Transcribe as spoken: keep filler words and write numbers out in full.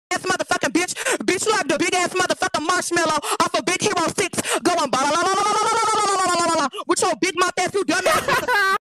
ass motherfucking bitch. Bitch, you like the big ass motherfucking marshmallow off of Big Hero six going ba la la la la la la la la la la la with your big mouth ass, you dumb ass